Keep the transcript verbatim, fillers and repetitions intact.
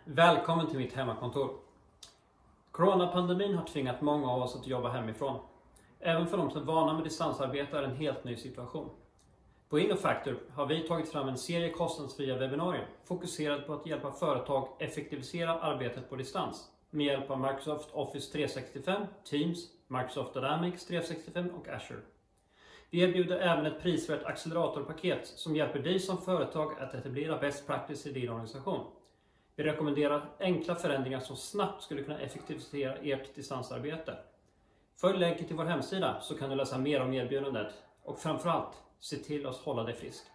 Välkommen till mitt hemmakontor. Coronapandemin har tvingat många av oss att jobba hemifrån. Även för de som är vana med distansarbete är det en helt ny situation. På InnoFactor har vi tagit fram en serie kostnadsfria webbinarier fokuserad på att hjälpa företag effektivisera arbetet på distans med hjälp av Microsoft Office trehundrasextiofem, Teams, Microsoft Dynamics trehundrasextiofem och Azure. Vi erbjuder även ett prisvärt acceleratorpaket som hjälper dig som företag att etablera best practice i din organisation. Vi rekommenderar enkla förändringar som snabbt skulle kunna effektivisera ert distansarbete. Följ länken till vår hemsida så kan du läsa mer om erbjudandet och framförallt se till att hålla dig frisk.